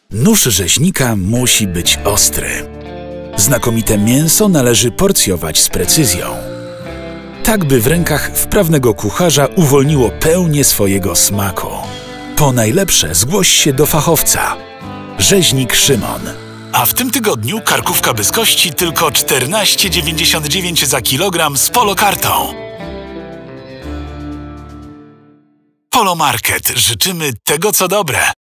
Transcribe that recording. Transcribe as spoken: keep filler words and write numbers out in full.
Nóż rzeźnika musi być ostry. Znakomite mięso należy porcjować z precyzją. Tak by w rękach wprawnego kucharza uwolniło pełnię swojego smaku. Po najlepsze zgłoś się do fachowca. Rzeźnik Szymon. A w tym tygodniu karkówka byskości tylko czternaście dziewięćdziesiąt dziewięć za kilogram z Polokartą. Polo Market. Życzymy tego, co dobre.